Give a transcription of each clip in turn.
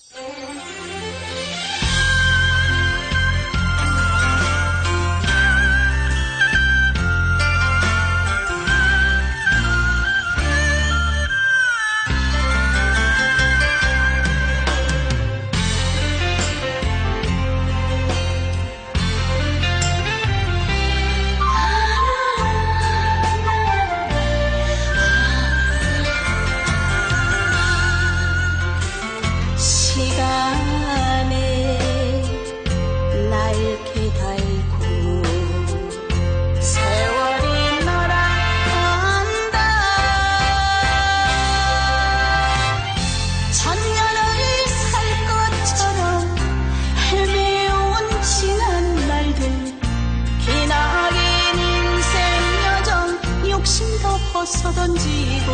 벗어던지고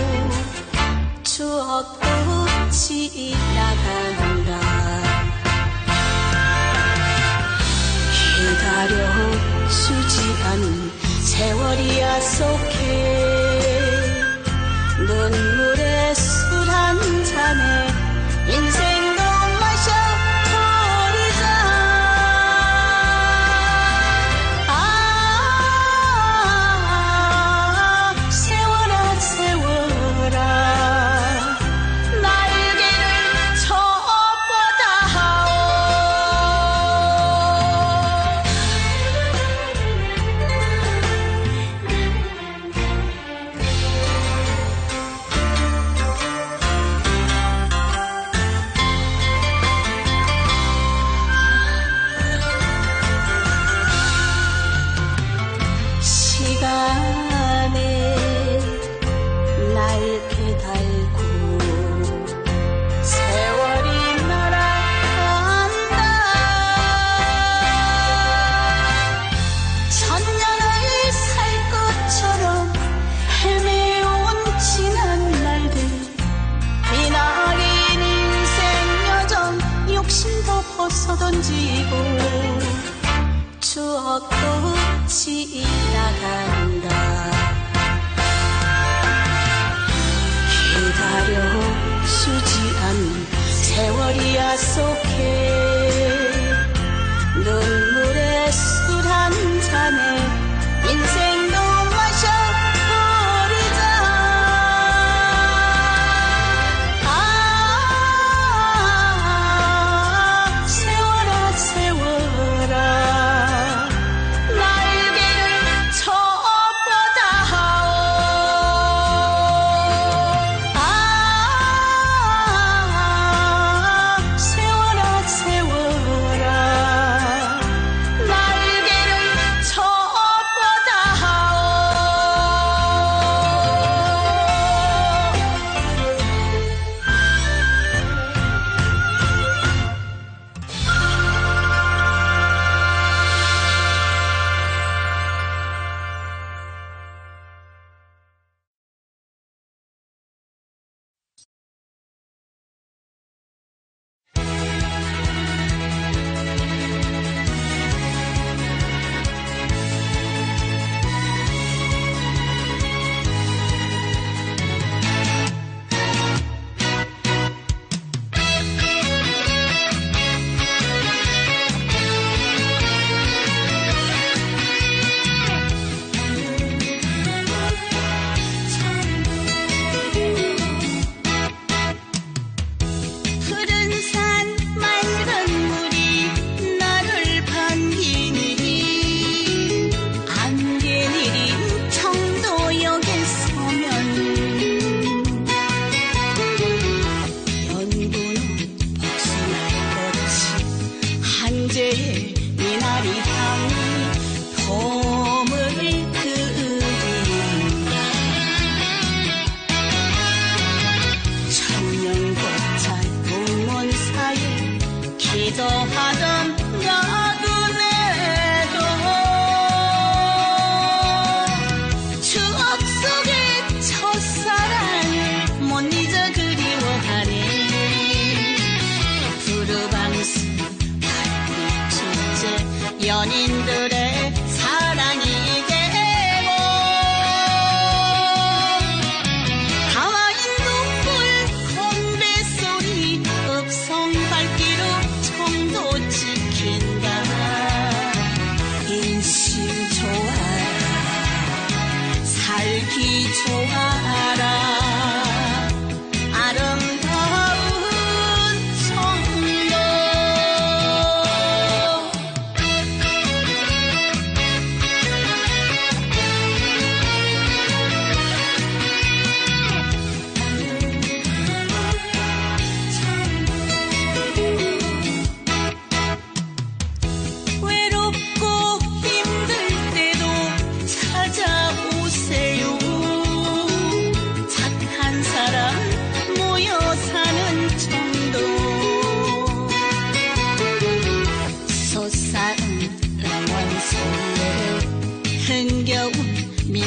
추억도 지나간다. 기다려주지 않은 세월이야 속해 눈물에 술 한 잔에 인생도 마셔버리자. 세월아 세월아 날개를 쳐뻗아오. 시간에 날개 달고 세월이 날아간다. 천년을 살 것처럼 헤매온 지난 날들 비나긴 인생 여정 욕심도 벗어던지고 추억도 지나간다. 기다려주지 않은 세월이야 속해 눈물에 술 한 잔에 인생도 마셔버리자. 세월아 세월아 날개를 쳐뻗아오. 세월아 세월아 날개를 쳐뻗아오.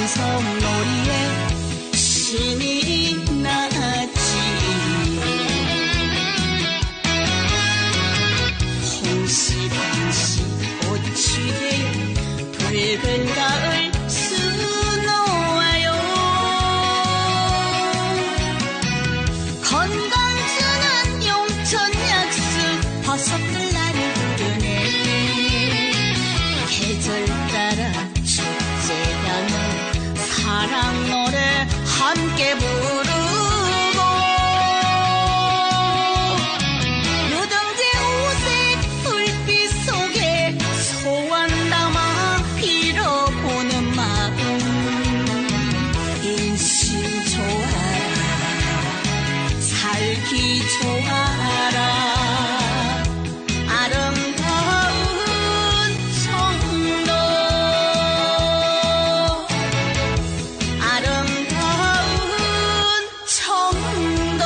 산성놀이에 신이 나지. 홍시반시 꽃이 되어 붉은 가을 수놓아요. 건강 주는 용천 약수 버섯들 나를 부르네. 계절 따라 축제하는 사랑 노래 함께 부르고, 누룽지 옷의 불빛 속에 소원 담아 빌어보는 마음. 인심 좋아라, 살기 좋아라. 아름다운 청도, 아름다운 청도.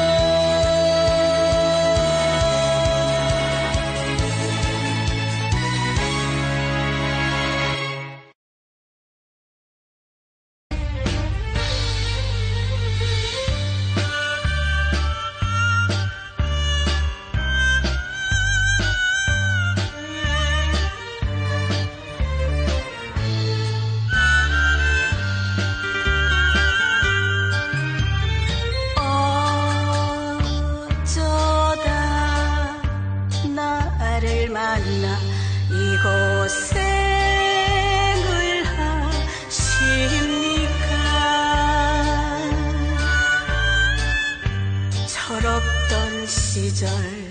어쩌다 나를 만나 이곳생을 하십니까? 철없던 시절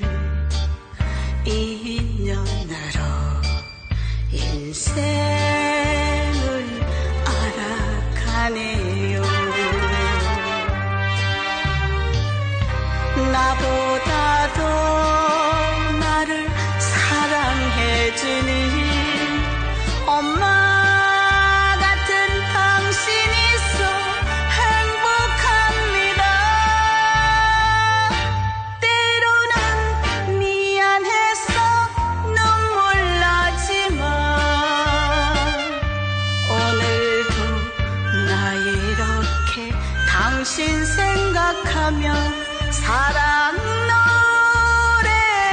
인연으로 인생을 알아가네요. 나보다도 나를 사랑해주니 엄마 같은 당신이 있어 행복합니다. 때로는 미안해서 눈물 나지만 오늘도 나 이렇게 당신 생각하며 사랑 노래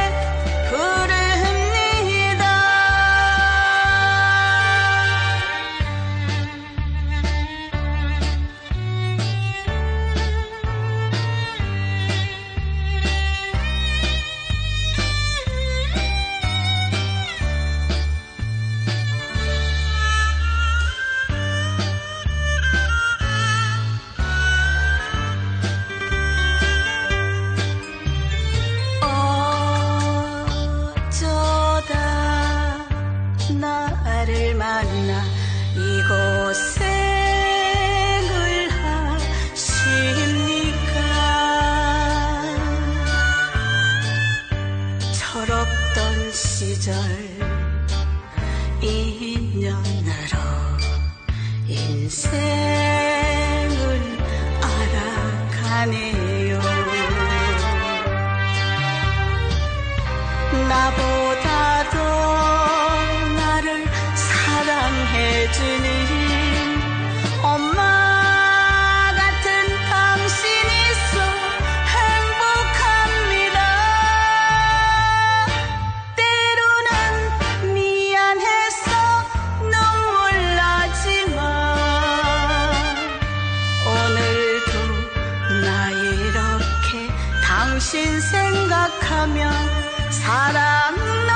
부릅니다. 어쩌다 나를 만나 이곳생을 하십니까? 철없던 시절 인연으로 인생을 알아가네요. 나보다도 나를 사랑해주니 엄마 같은 당신이 있어 행복합니다. 때로는 미안해서 눈물 나지만 오늘도 나 이렇게 당신 생각하며 사랑